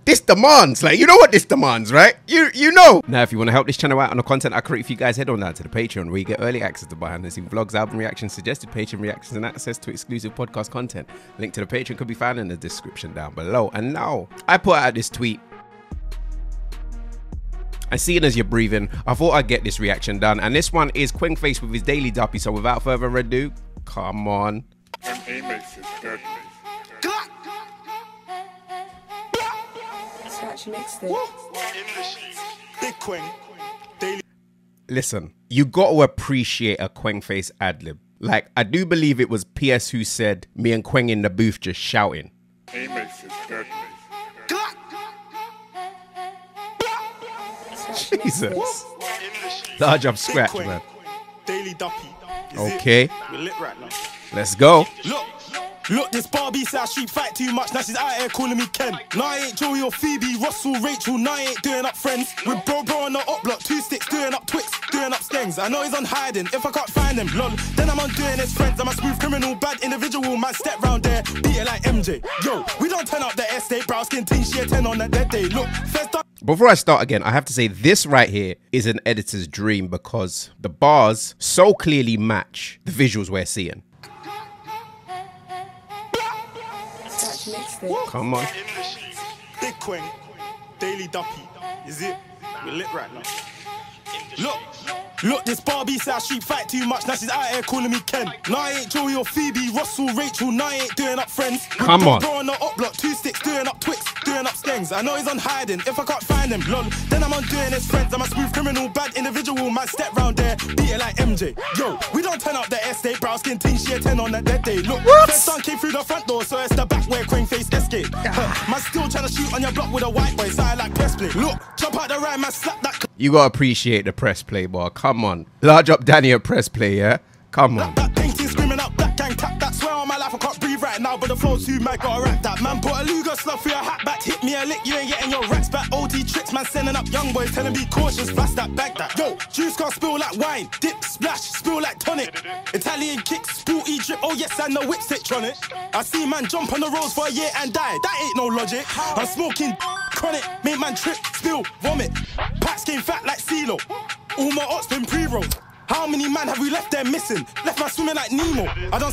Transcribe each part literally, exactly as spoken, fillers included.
this demands. Like, you know what this demands, right? You you know. Now, if you want to help this channel out on the content I create for you guys, head on down to the Patreon where you get early access to behind the scenes vlogs, album reactions, suggested Patreon reactions, and access to exclusive podcast content. Link to the Patreon could be found in the description down below. And now, I put out this tweet. And seeing as you're breathing, I thought I'd get this reaction done. And this one is Quengface with his Daily Duppy. So without further ado, come on. Big Queng. Daily. Listen, you got to appreciate a Quengface ad-lib. Like, I do believe it was P S who said, me and Queng in the booth just shouting. Jesus. Large up scratch, man. Daily Duppy. Okay. We're lit right now. Let's go. Look. Look, this Barbie said I street fight too much, now she's out here calling me Ken. Now I ain't Joey or Phoebe, Russell, Rachel, now I ain't doing up friends. With bro bro on the up block, two sticks, doing up Twix, doing up skangs. I know he's on hiding, if I can't find him, lol, then I'm on doing his friends. I'm a smooth criminal, bad individual, man, step round there, beat it like M J. Yo, we don't turn up the estate, brow skin ting, she a ten on that dead day. Look, first up. Before I start again, I have to say this right here is an editor's dream because the bars so clearly match the visuals we're seeing. Come on. Big Queng, Daily Duppy. Is it? We're lit right now. Look, look, this Barbie said I street fight too much, now she's out here calling me Ken. Now I ain't Joey or Phoebe, Russell, Rachel, now I ain't doing up friends. Come on. Bro on the up block, two sticks, doing up Twix, doing up skangs. I know he's on hiding, if I can't find him, lol, then I'm on doing his friends. I'm a smooth criminal, bad individual, man, step round there, beat it like M J. Yo, we don't turn up the estate, brow skin ting, she a ten on that dead day. Look, first son came through the front door, so it's the back where Quengface escaped. Huh, man still trying to shoot on your block with a white boy, so I like press play. Look, jump out the ride, man, slap that. You gotta appreciate the press play, boy. Come on. Large up Danny at press play, yeah? Come on. That painting screaming up, black gang tap. That swear on my life, I can't breathe right now, but the flow's too mad, gotta rap that. Man, put a Luger slug for your hat back, hit me a lick, you ain't getting your racks back. O T tricks, man, sending up young boys, telling me cautious, flash that, bag that. Yo, juice can't spill like wine, dip, splash, spill like tonic. Italian kicks, spill E drip, oh yes, and the whip stitch on it. I see man jump on the roads for a year and die, that ain't no logic. I'm smoking chronic, make man trip, spill, vomit. Packs came fat like CeeLo, all my ops been pre-rolled. How many man have we left there missing? Left my swimming like Nemo. I don't.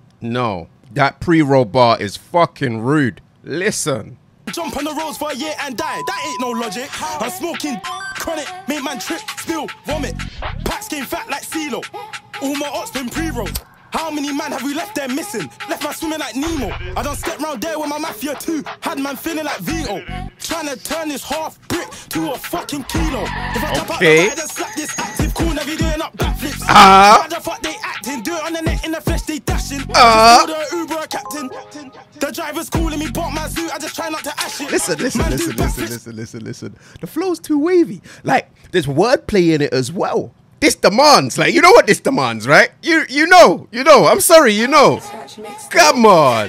No, that pre-roll bar is fucking rude. Listen. Jump on the roads for a year and die. That ain't no logic. I'm smoking chronic, make man trip, spill, vomit. Packs came fat like CeeLo. All my ops been pre-rolled. How many man have we left there missing? Left my swimming like Nemo. I done stepped round there with my mafia too. Had man feeling like Vito. Trying to turn this half brick to a fucking kilo. If I jump okay. out the ride and slap this active cool, never doing up backflips. Ah. How the fuck they acting? Do it on the net in the flesh, they dashing. Ah. The Uber captain. The driver's calling me, bought my zoo. I just try not to ash it. Listen, listen, Man, listen, do listen, backflips. listen, listen, listen. The flow's too wavy. Like, there's wordplay in it as well. This demands, like, you know what this demands, right? You you know, you know. I'm sorry, you know. Come on.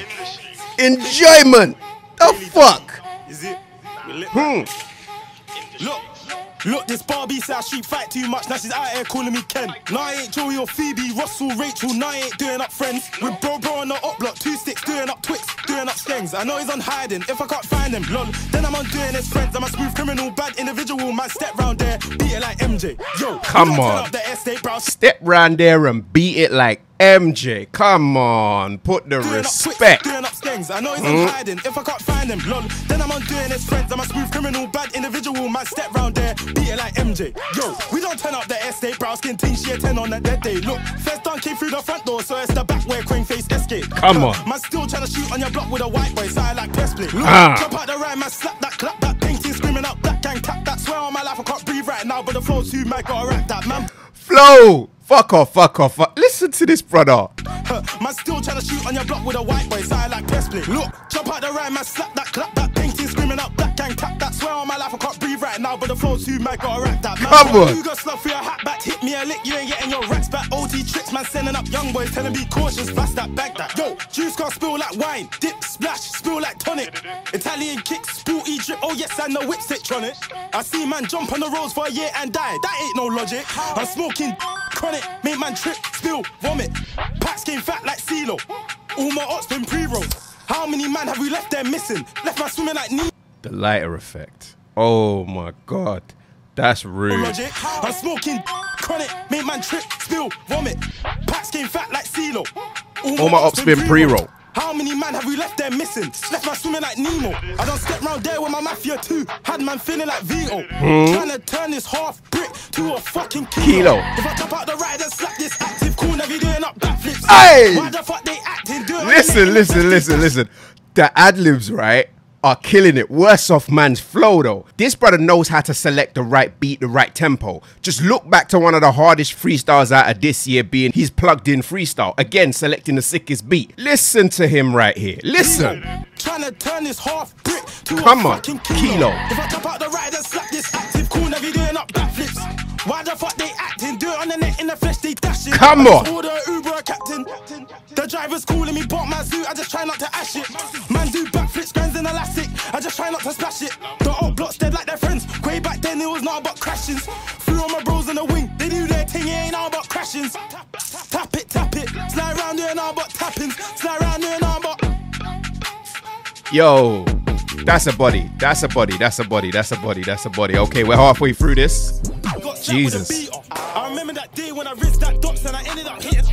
Enjoyment. The fuck? Is it? Hmm. Look. Look, this Barbie said I street fight too much, now she's out here calling me Ken. Now I ain't Joey or Phoebe, Russell, Rachel, now I ain't doing up friends. With bro bro on the up block, two sticks, doing up Twix, doing up skangs. I know he's on hiding, if I can't find him, lol, then I'm on doing his friends. I'm a smooth criminal, bad individual, man, step round there, beat it like M J. Yo, come we don't turn on. Up the estate, brow. Step round there and beat it like M J. Come on, put the Doing respect. Up Twix, doing up skangs. I know he's on hiding, if I can't find him, lol, then I'm on doing his friends. I'm a smooth criminal, bad individual, man, step round there, beat it like M J. Yo, we don't turn up the estate, brow skin ting, she a ten on that dead day. Look, first done came through the front door, so it's the back where Quengface escaped. Come on. Man still trying to shoot on your block with a white boy, so I like press play. Look, Ah. jump out the ride, man, slap that, clap that, painting, screaming up, black gang tap that. Swear on my life, I can't breathe right now, but the flow's too mad, gotta rap that, man. Flow. Fuck off, fuck off. Fuck. Listen to this, brother. Huh, man still trying to shoot on your block with a white boy, so I like press play. Look, jump out the ride, man, slap that, clap that, painting, screaming up, black gang tap that. Swear on my life, I can't breathe right now, but the flow's too mad, gotta rap that, man. Come on. You got slug for your hat back, hit me a lick, you ain't getting your racks back. O T tricks, man, sending up young boys, telling me cautious, fast that, bag that. Yo, juice can't spill like wine, dip, splash, spill like tonic. Italian kicks, spill E drip, oh yes, and the whip stitch on it. I see man jump on the roads for a year and die, that ain't no logic. I'm smoking chronic, make man trip, spill, vomit. Packs came fat like CeeLo. All my ops been pre-rolled. How many man have we left there missing? Left my swimming like Nemo. The lighter effect. Oh my God. That's rude. Logic. I'm smoking chronic, make man trip, spill, vomit. Packs getting fat like CeeLo. All my ops been pre-roll. How many man have we left there missing? Left man swimming like Nemo. I don't step round there with my mafia too. Had man feeling like Vito. Hmm? Trying to turn this half brick to a fucking kilo. kilo. If I top out the ride and slap this active cool, never doing up backflips. Hey! Why the fuck they acting? Do listen, listen, listen, listen. The ad-libs, right, are killing it. Worse off man's flow though. This brother knows how to select the right beat, the right tempo. Just look back to one of the hardest freestyles out of this year being his plugged in freestyle. Again, selecting the sickest beat. Listen to him right here. Listen. Trying to turn this half brick to Come a on, fucking kilo. kilo. If I top out the ride and slap this active cool, never doing up backflips. Why the fuck they acting? Do it on the net in the flesh, they dashing. Come on. Order Uber captain. The driver's calling me, bought my zoo. I just try not to ash it. Man do backflips, grands in elastic. I just try not to splash it. The old blocks dead like their friends. Way back then it was not about crashings. Threw on my bros in the wing. They do their thing, it ain't all about crashings. Tap it, tap it. Slide around doing all about tappings. Slide around doing all about. Yo, that's a body. That's a body. That's a body. That's a body. That's a body. Okay, we're halfway through this. Jesus. I remember that day when I risked that dots and I ended up hitting.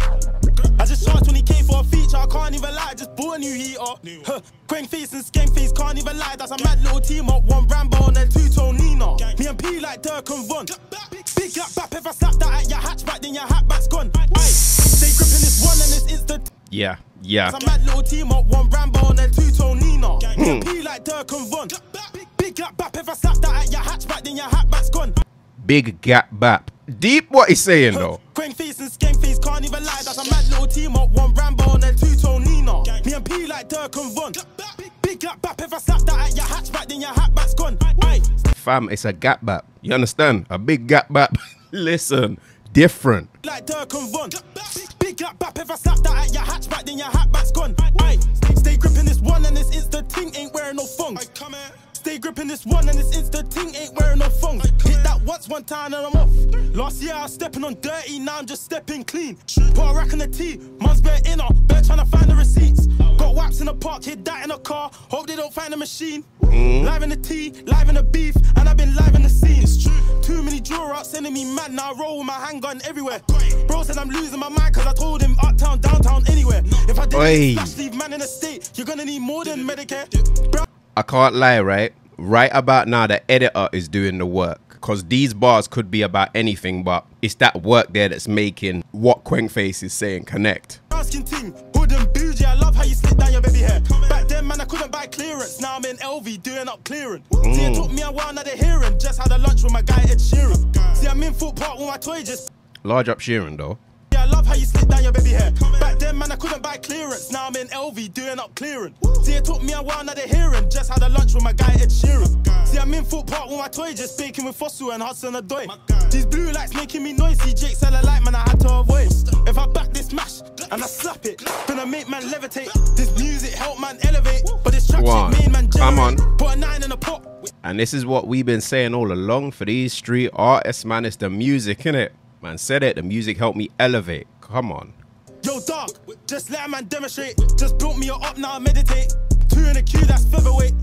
I just charged when he came for a feature. I can't even lie, just bought a new heater. Huh. Quang face and skank face, can't even lie. That's a mad little team up. One Rambo and then two Tone Nina. Me and P like Dirk and Von. Big up bap if I slap that at your hatchback, then your hatback's gone. Aye. Stay gripping this one and this instant. Yeah, yeah. That's a mad little team up. One Rambo and then two Tone Nina. Me and P like Dirk and Von. Big up bap if I slap that at your hatchback, then your hatback's gone. Big gap bap. Deep what he's saying though. Quang face and skank face, can't even lie. That's a mad little team up. One Rambo and then two Tone Nina. Me and P like Dirk and Von. Big up bap if I slap that at your hatchback, then your hatback's gone. Aye. Fam, it's a gap bap. You understand? A big gap bap. Listen, different. Like Dirk and Von. Big up bap if I slap that at your hatchback, then your hatback's gone. Aye. Stay gripping this one and this insta ting ain't wearing no thongs. Stay gripping this one and this insta ting ain't wearing no thongs. Hit that once one time and I'm off. Last year I was stepping on dirty, now I'm just stepping clean. Put a rack on the T, mum's bare inner, bare trying to find the receipts. Got waps in the park, hit that in a car, hope they don't find the machine. Mm. Live in the tea, live in the beef, and I've been live in the scene. It's true. Too many draw outs sending me mad, now I roll with my handgun everywhere. Bro said I'm losing my mind cause I told him uptown, downtown, anywhere. If I didn't flash leave man in the state, you're gonna need more than Medicare. Bro. I can't lie, right? Right about now, the editor is doing the work. Because these bars could be about anything, but it's that work there that's making what Quang Face is saying connect. Asking ting, hood and bougie, I love how you slip down your baby hair. Back then, man, I couldn't buy clearance. Now I'm in L V doing up clearing. Mm. See, it took me a while, now they're hearing. Just had a lunch with my guy Ed Sheeran. See, I'm in Foot Park with my toy just. Large up Sheeran, though. I love how you slip down your baby hair. Back then, man, I couldn't buy clearance. Now I'm in L V doing up clearing. See, it took me a while, now they're hearing. Just had a lunch with my guy Ed Sheeran. See, I'm in Foot Park with my toy, just baking with Fossil and Hudson a doy. These blue lights making me noisy. Jake sell a light, man, I had to avoid. If I back this mash and I slap it, gonna make man levitate. This music help man elevate, but this trap shit made man generate. Come on. Put a nine in a pot. And this is what we've been saying all along for these street artists, man. It's the music, innit? Man said it, the music helped me elevate. Come on. Yo, dog, just let a man demonstrate. Just built me up, now I meditate. Two in a queue, that's featherweight.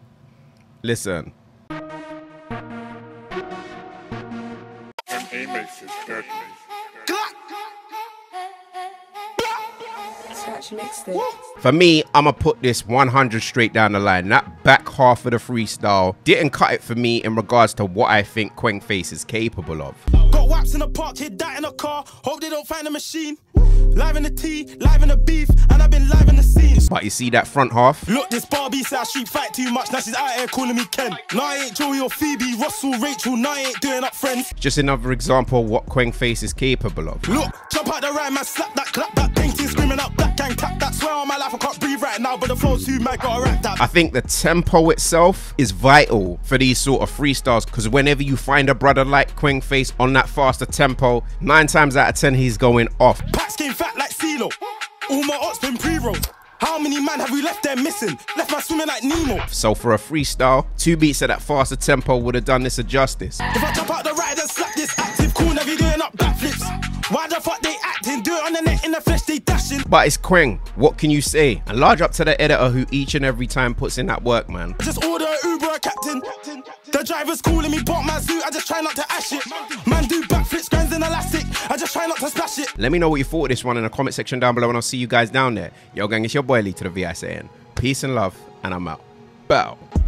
Listen. For me, I'ma put this one hundred straight down the line. That back half of the freestyle didn't cut it for me in regards to what I think Quang Face is capable of. Got waps in the park, hit that in a car, hope they don't find the machine. Live in the tea, live in the beef, and I've been live in the scene. But you see that front half? Look, this Barbie said I street fight too much, now she's out here calling me Ken. Now I ain't Joey or Phoebe, Russell, Rachel, now I ain't doing up friends. Just another example of what Quang Face is capable of. Look, jump out the rhyme, man, slap that, clap that, painting, screaming out, black gang, tap that, swear on my life I can't breathe right now, but the flow's too mad, gotta rap that. I think the tempo itself is vital for these sort of freestyles, because whenever you find a brother like Quang Face on that faster tempo, nine times out of ten he's going off. Packs came fat like CeeLo. All my ops been pre-rolled. How many man have we left there missing? Left man swimming like Nemo. So for a freestyle, two beats at that faster tempo would have done this a justice. If I jump out the ride and slap this active cool, never doing up backflips. Why the fuck they acting? Do it on the net in the flesh, they dashing. But it's Kreng, what can you say? And large up to the editor who each and every time puts in that work, man. Just order an Uber, a captain. The driver's calling me, bought my suit, I just try not to ash it. Man do backflips, grinds in elastic, I just try not to splash it. Let me know what you thought of this one in the comment section down below, and I'll see you guys down there. Yo gang, it's your boy Lee to the V I saying peace and love, and I'm out. Bow.